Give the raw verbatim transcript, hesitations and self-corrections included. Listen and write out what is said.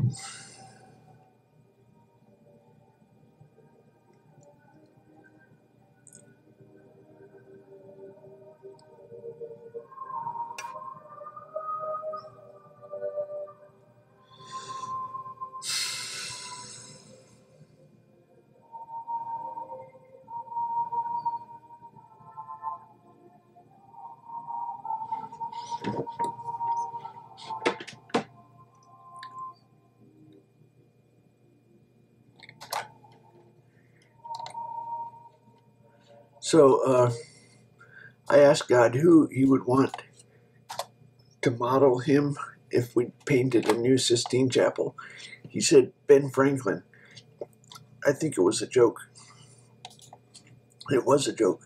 So uh, I asked God who he would want to model him if we painted a new Sistine Chapel. He said Ben Franklin. I think it was a joke. It was a joke.